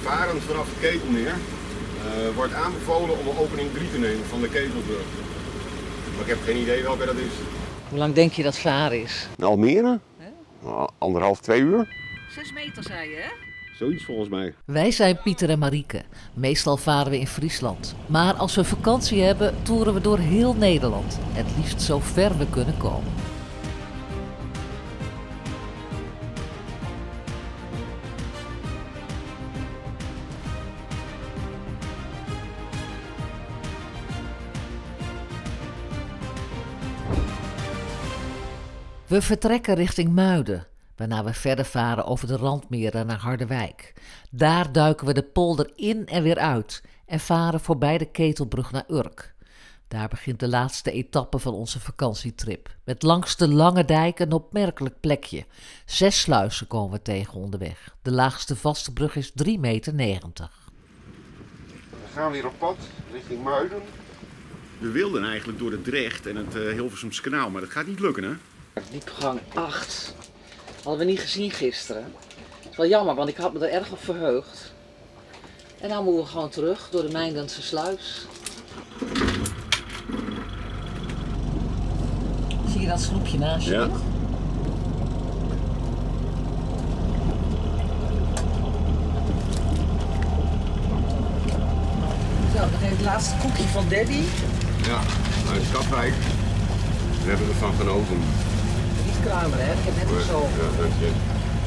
Varend vanaf de Ketelmeer wordt aanbevolen om een opening 3 te nemen van de Ketelbrug. Maar ik heb geen idee welke dat is. Hoe lang denk je dat varen is? Almere? Huh? 1,5, 2 uur. 6 meter zei je, hè? Zoiets volgens mij. Wij zijn Pieter en Marieke. Meestal varen we in Friesland. Maar als we vakantie hebben, toeren we door heel Nederland. Het liefst zo ver we kunnen komen. We vertrekken richting Muiden, waarna we verder varen over de Randmeren naar Harderwijk. Daar duiken we de polder in en weer uit en varen voorbij de Ketelbrug naar Urk. Daar begint de laatste etappe van onze vakantietrip. Met langs de Lange Dijk een opmerkelijk plekje. 6 sluizen komen we tegen onderweg. De laagste vaste brug is 3,90 meter. We gaan weer op pad richting Muiden. We wilden eigenlijk door de Drecht en het Hilversums kanaal, maar dat gaat niet lukken, hè? Diepgang 8. Hadden we niet gezien gisteren. Dat is wel jammer, want ik had me er erg op verheugd. En dan moeten we gewoon terug door de Mijndense sluis. Zie je dat sloepje naast je? Ja. Zo, nog even het laatste koekje van Daddy. Ja, uit Katwijk. Daar hebben we van genoten. Niet kruimelen, hè? Ik heb net nog zo. Ja, dank je.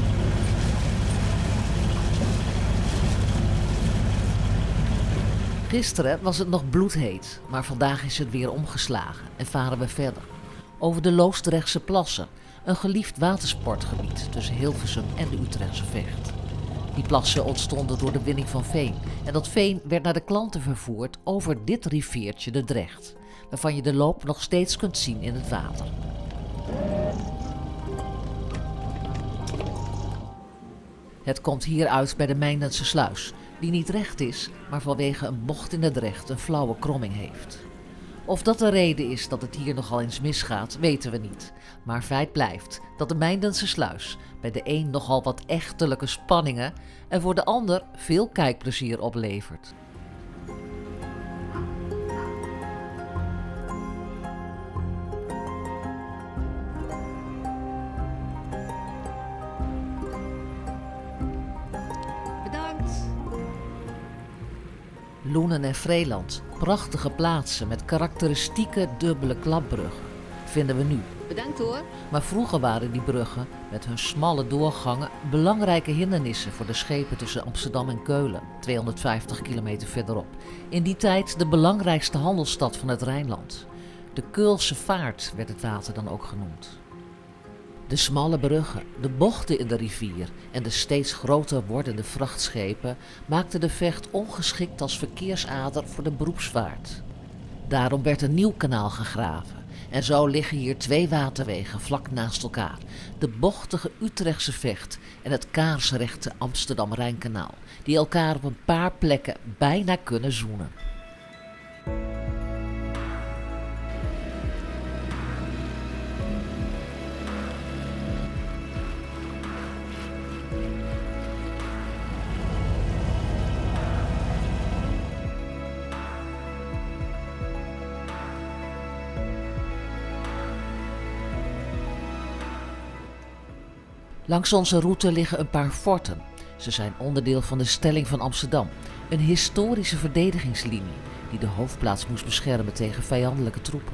Gisteren was het nog bloedheet, maar vandaag is het weer omgeslagen en varen we verder. Over de Loosdrechtse plassen, een geliefd watersportgebied tussen Hilversum en de Utrechtse Vecht. Die plassen ontstonden door de winning van veen en dat veen werd naar de klanten vervoerd over dit riviertje de Drecht, waarvan je de loop nog steeds kunt zien in het water. Het komt hier uit bij de Mijndense sluis, die niet recht is, maar vanwege een bocht in de Drecht een flauwe kromming heeft. Of dat de reden is dat het hier nogal eens misgaat, weten we niet. Maar feit blijft dat de Mijndense sluis bij de een nogal wat echtelijke spanningen en voor de ander veel kijkplezier oplevert. Loenen en Vreeland, prachtige plaatsen met karakteristieke dubbele klapbruggen, vinden we nu. Bedankt hoor. Maar vroeger waren die bruggen met hun smalle doorgangen belangrijke hindernissen voor de schepen tussen Amsterdam en Keulen, 250 kilometer verderop. In die tijd de belangrijkste handelsstad van het Rijnland. De Keulse Vaart werd het water dan ook genoemd. De smalle bruggen, de bochten in de rivier en de steeds groter wordende vrachtschepen maakten de Vecht ongeschikt als verkeersader voor de beroepsvaart. Daarom werd een nieuw kanaal gegraven en zo liggen hier 2 waterwegen vlak naast elkaar. De bochtige Utrechtse Vecht en het kaarsrechte Amsterdam-Rijnkanaal, die elkaar op een paar plekken bijna kunnen zoenen. Langs onze route liggen een paar forten. Ze zijn onderdeel van de Stelling van Amsterdam, een historische verdedigingslinie die de hoofdplaats moest beschermen tegen vijandelijke troepen.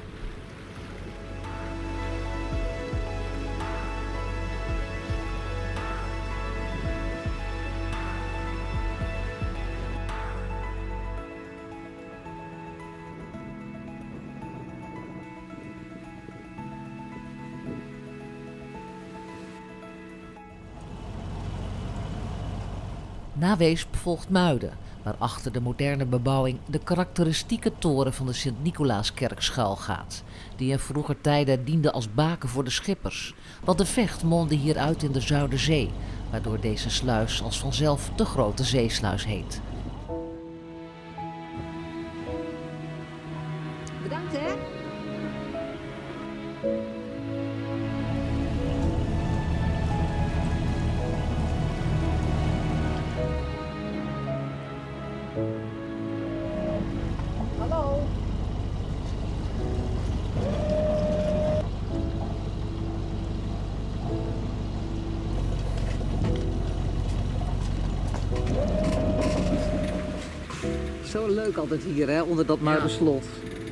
Na Weesp volgt Muiden, waarachter de moderne bebouwing de karakteristieke toren van de Sint-Nicolaaskerk schuilgaat, die in vroeger tijden diende als baken voor de schippers, want de Vecht mondde hieruit in de Zuiderzee, waardoor deze sluis als vanzelf de Grote Zeesluis heet. Bedankt hè. Zo leuk altijd hier, hè, onder dat Muiderslot.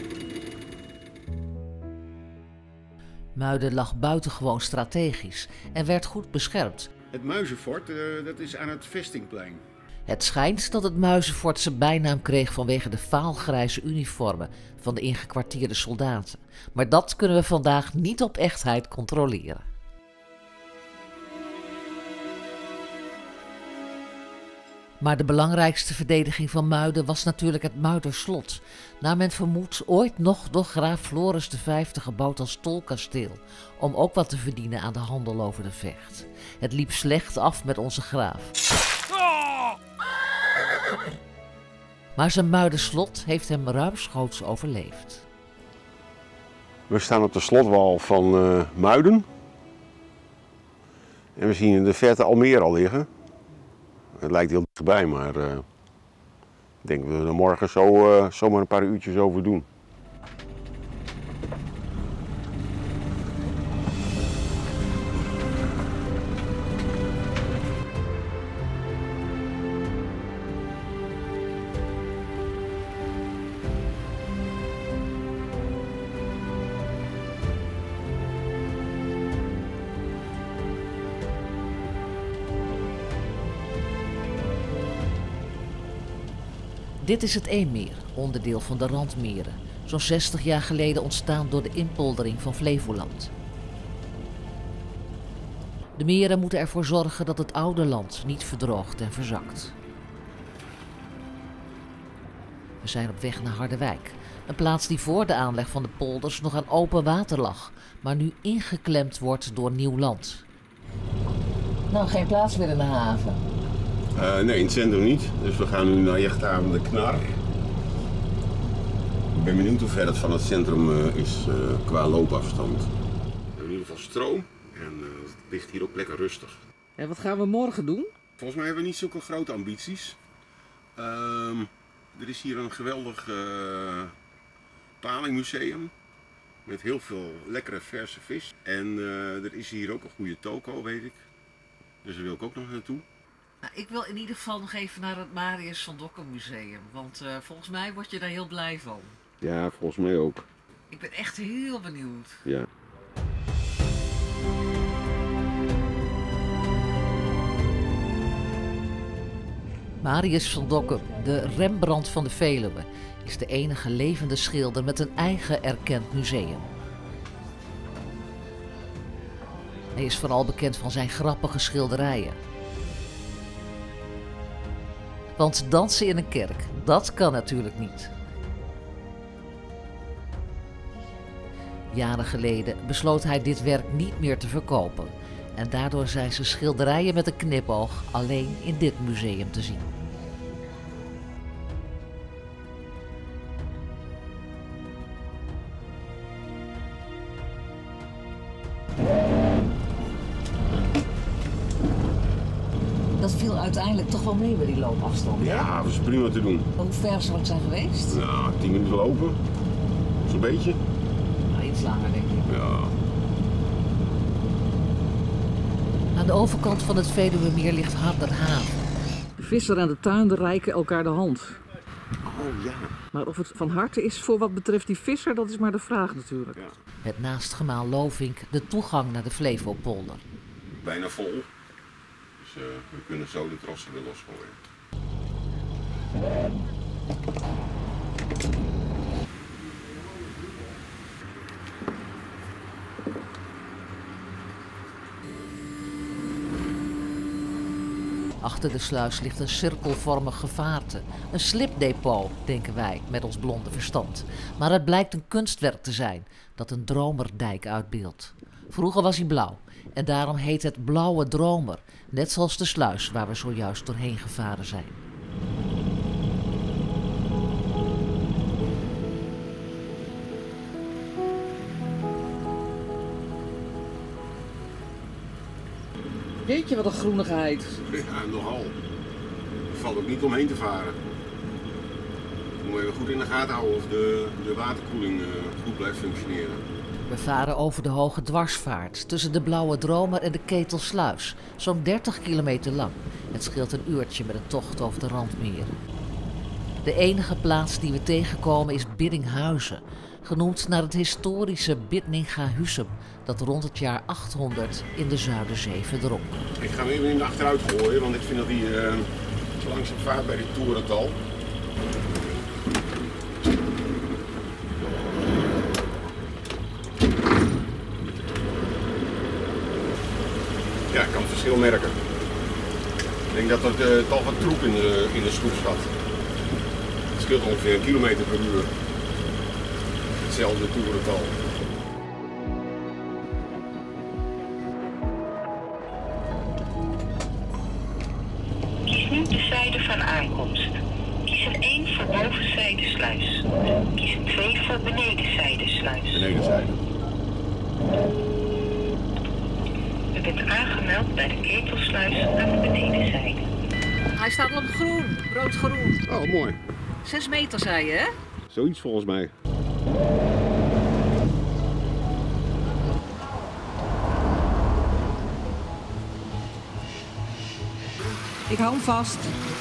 Muiden lag buitengewoon strategisch en werd goed beschermd. Het Muizenfort, dat is aan het Vestingplein. Het schijnt dat het Muizenfort zijn bijnaam kreeg vanwege de vaalgrijze uniformen van de ingekwartierde soldaten. Maar dat kunnen we vandaag niet op echtheid controleren. Maar de belangrijkste verdediging van Muiden was natuurlijk het Muiderslot. Naar men vermoedt ooit nog door graaf Floris V gebouwd als tolkasteel, om ook wat te verdienen aan de handel over de Vecht. Het liep slecht af met onze graaf. Maar zijn Muiderslot heeft hem ruimschoots overleefd. We staan op de slotwal van Muiden. En we zien in de verte Almere al liggen. Het lijkt heel dichtbij, maar ik denk dat we er morgen zomaar een paar uurtjes over doen. Dit is het Eemmeer, onderdeel van de Randmeren. Zo'n 60 jaar geleden ontstaan door de inpoldering van Flevoland. De meren moeten ervoor zorgen dat het oude land niet verdroogt en verzakt. We zijn op weg naar Harderwijk. Een plaats die voor de aanleg van de polders nog aan open water lag, maar nu ingeklemd wordt door nieuw land. Nou, geen plaats meer in de haven. Nee, in het centrum niet. Dus we gaan nu naar jachthaven de Knar. Ik ben benieuwd hoe ver het van het centrum is qua loopafstand. We hebben in ieder geval stroom en het ligt hier ook lekker rustig. En wat gaan we morgen doen? Volgens mij hebben we niet zulke grote ambities. Er is hier een geweldig palingmuseum met heel veel lekkere verse vis. En er is hier ook een goede toko, weet ik. Dus daar wil ik ook nog naartoe. Nou, ik wil in ieder geval nog even naar het Marius van Dokken Museum, want volgens mij word je daar heel blij van. Ja, volgens mij ook. Ik ben echt heel benieuwd. Ja. Marius van Dokken, de Rembrandt van de Veluwe, is de enige levende schilder met een eigen erkend museum. Hij is vooral bekend van zijn grappige schilderijen. Want dansen in een kerk, dat kan natuurlijk niet. Jaren geleden besloot hij dit werk niet meer te verkopen. En daardoor zijn zijn schilderijen met een knipoog alleen in dit museum te zien. Dat viel uiteindelijk toch wel mee bij die loopafstand, hè? Ja, dat is prima te doen. Hoe ver zou het zijn geweest? Nou, 10 minuten lopen. Zo'n beetje. Nou, iets langer, denk ik. Ja. Aan de overkant van het Veluwemeer ligt Harderhaven. De visser en de tuinder reiken elkaar de hand. Oh ja. Maar of het van harte is voor wat betreft die visser, dat is maar de vraag natuurlijk. Ja. Met naast gemaal Lovink de toegang naar de Flevopolder. Bijna vol. Dus we kunnen zo de trossen weer losgooien. Achter de sluis ligt een cirkelvormig gevaarte. Een slipdepot, denken wij, met ons blonde verstand. Maar het blijkt een kunstwerk te zijn dat een dromerdijk uitbeeldt. Vroeger was hij blauw en daarom heet het Blauwe Dromer. Net zoals de sluis waar we zojuist doorheen gevaren zijn. Jeetje, wat een groenigheid. Ja, nogal. Er valt ook niet omheen te varen. We moeten even goed in de gaten houden of de waterkoeling goed blijft functioneren. We varen over de Hoge Dwarsvaart tussen de Blauwe Dromer en de Ketelsluis. Zo'n 30 kilometer lang. Het scheelt een uurtje met een tocht over de Randmeren. De enige plaats die we tegenkomen is Biddinghuizen, genoemd naar het historische Bidninga-Husum, dat rond het jaar 800 in de Zuiderzee verdronk. Ik ga hem even in de achteruit gooien, want ik vind dat hij zo langzaam vaart bij dit toerental. Ja, ik kan het verschil merken. Ik denk dat er toch wat troep in de sloep zat. Het scheelt ongeveer 1 kilometer per uur. Hetzelfde toerental. Kies nu de zijde van aankomst. Kies er 1 voor bovenzijde-sluis. Kies er 2 voor benedenzijde-sluis. Benedenzijde. U bent aangemeld bij de ketelsluis aan de benedenzijde. Hij staat op groen, rood-groen. Oh, mooi. 6 meter zei je, hè? Zoiets volgens mij. Ik hou hem vast.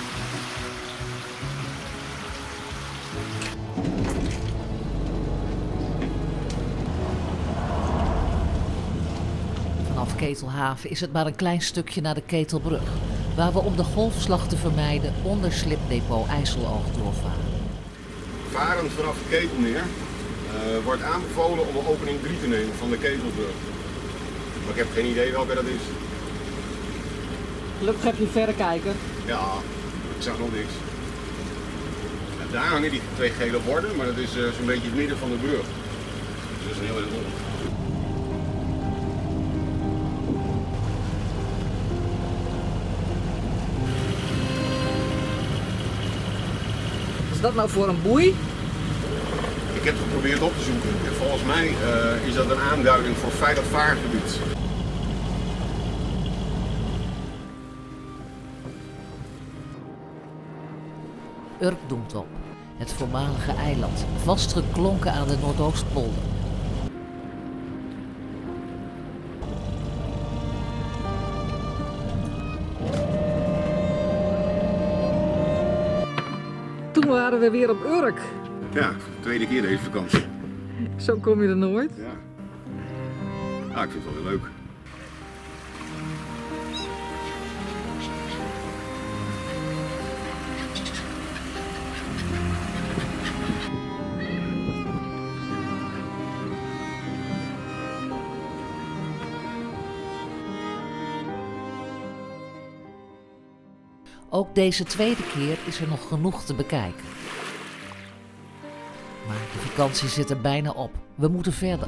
Vanaf Ketelhaven is het maar een klein stukje naar de Ketelbrug, waar we om de golfslag te vermijden onder slipdepot IJsseloog doorvaren. Varend vanaf de Ketelmeer wordt aanbevolen om een opening 3 te nemen van de Ketelbrug. Maar ik heb geen idee welke dat is. Gelukkig heb je verrekijker. Ja, ik zag nog niks. En daar hangen die 2 gele borden, maar dat is zo'n beetje het midden van de brug. Dus dat is een heel erg rond. Wat is dat nou voor een boei? Ik heb het geprobeerd op te zoeken en volgens mij is dat een aanduiding voor veilig vaargebied. Urkdoemtop, het voormalige eiland, vastgeklonken aan de Noordoostpolder. Toen waren we weer op Urk. Ja, tweede keer deze vakantie. Zo kom je er nooit. Ja. Ah, ik vind het wel heel leuk. Ook deze tweede keer is er nog genoeg te bekijken. Maar de vakantie zit er bijna op. We moeten verder.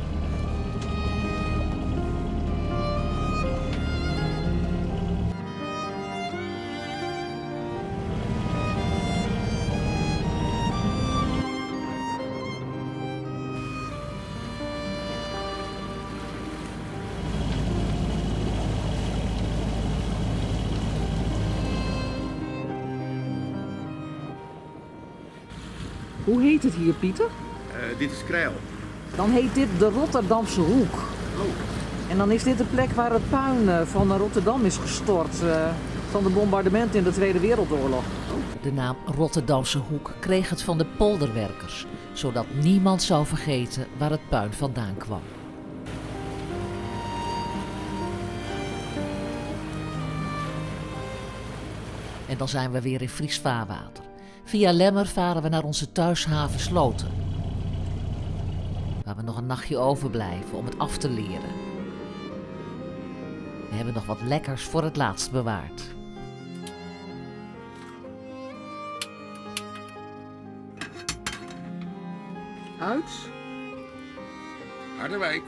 Hoe heet het hier, Pieter? Dit is Krijl. Dan heet dit de Rotterdamse Hoek. Oh. En dan is dit de plek waar het puin van Rotterdam is gestort. Van de bombardementen in de Tweede Wereldoorlog. De naam Rotterdamse Hoek kreeg het van de polderwerkers, zodat niemand zou vergeten waar het puin vandaan kwam. En dan zijn we weer in Fries vaarwater. Via Lemmer varen we naar onze thuishaven Sloten, waar we nog een nachtje overblijven om het af te leren. We hebben nog wat lekkers voor het laatst bewaard. Uit. Harderwijk.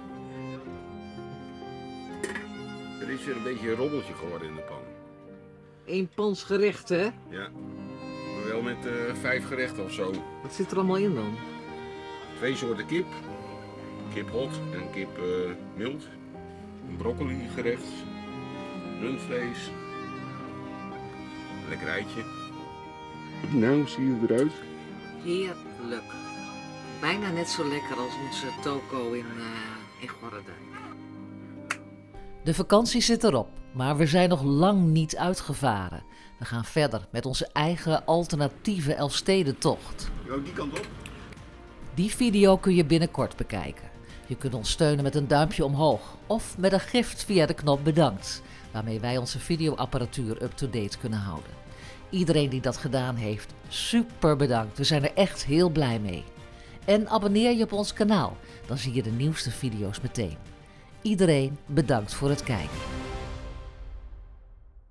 Er is weer een beetje een rommeltje geworden in de pan. Eén pans gerecht, hè? Ja. Maar wel met 5 gerechten of zo. Wat zit er allemaal in dan? 2 soorten kip. Kip hot en kip mild. Een broccoli gerecht. Rundvlees. Lekker eitje. Nou, zie je eruit? Heerlijk. Bijna net zo lekker als onze toko in Gorredijk. De vakantie zit erop. Maar we zijn nog lang niet uitgevaren. We gaan verder met onze eigen alternatieve Elfstedentocht. Ook die kant op. Die video kun je binnenkort bekijken. Je kunt ons steunen met een duimpje omhoog of met een gift via de knop bedankt, waarmee wij onze videoapparatuur up-to-date kunnen houden. Iedereen die dat gedaan heeft, super bedankt. We zijn er echt heel blij mee. En abonneer je op ons kanaal, dan zie je de nieuwste video's meteen. Iedereen bedankt voor het kijken.